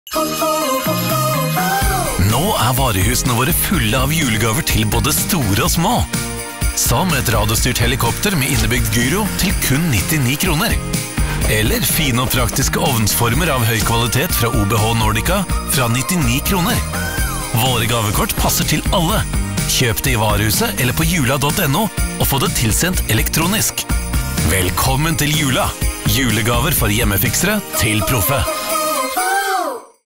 Nå varehusene våre fulle av julegaver til både store og små. Som et radiostyrt helikopter med innebygd gyro til kun 99 kroner. Eller fine og praktiske ovnsformer av høy kvalitet fra OBH Nordica fra 99 kroner. Våre gavekort passer til alle. Kjøp det i varehuset eller på jula.no og få det tilsendt elektronisk. Velkommen til jula! Julegaver for hjemmefiksere til proffe.